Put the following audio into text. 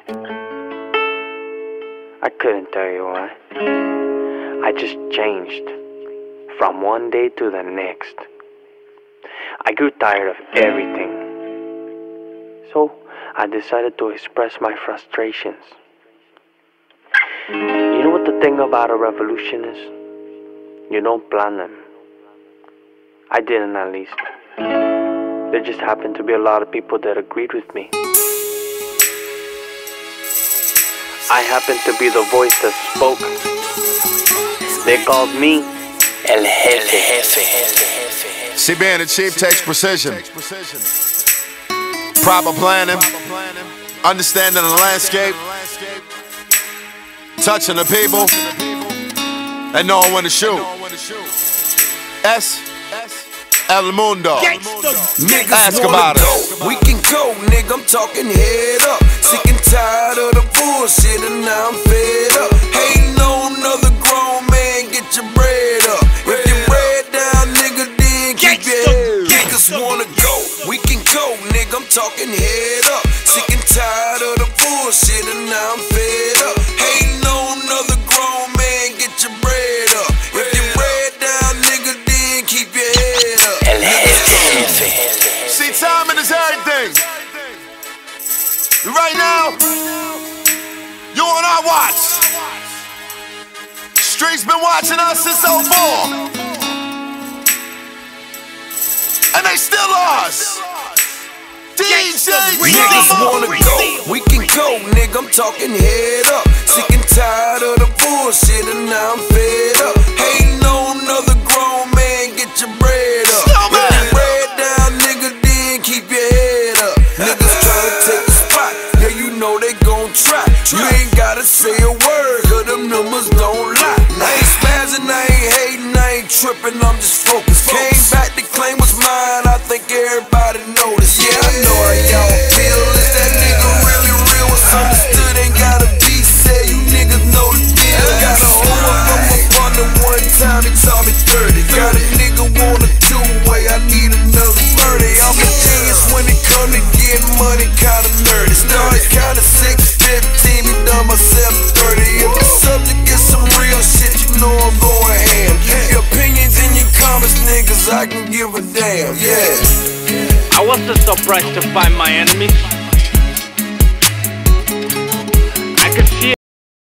I couldn't tell you why. I just changed from one day to the next. I grew tired of everything. So I decided to express my frustrations. You know what the thing about a revolution is? You don't plan them. I didn't, at least. There just happened to be a lot of people that agreed with me. I happened to be the voice that spoke. They called me El Jefe. See, being acheive takes precision, proper planning, understanding the landscape, touching the people, and knowing when to shoot. El Mundo. Niggas Ask about it. We can go, nigga, I'm talking head up. Sick and tired of the bullshit and now I'm fed up. Hating on another grown man, get your bread up. If your bread down, nigga, then keep your head. Niggas wanna go, we can go, nigga, I'm talking head up. Sick and tired of the bullshit and now I'm fed up. Hating on another grown man, get your bread up. If your bread down, nigga, then keep your head up. See, timing is everything. Right now, you on our watch. Streets been watching us since 04, and they still ours. DJ, niggas wanna go, we can go, nigga, I'm talking head up. Sick and tired of the bullshit and now I'm fed up. Hating on another grown man, get your bread up. If your bread down, nigga, then keep your head up. Niggas tryna take the spot, yeah, you know they gon' try. You ain't gotta say a word, cause them numbers don't lie. I ain't spazzing, I ain't hating, I ain't tripping, I'm just focused. Came back, the claim was mine, I think everybody noticed. Yeah, I know how y'all feel. Is that nigga really real? What's understood ain't gotta be said. You niggas know the deal. Got a hoe up from up under one time, he taught me 30. Got a nigga want a two-way, I need another 30. I'm a genius when it come to getting money, kinda nerdy. Started kinda 6'15", be done by 7:30. If the subject is some real shit, you know I'm going ham. Keep your opinions in your comments, niggas, I can give a damn, yeah. I wasn't surprised to find my enemies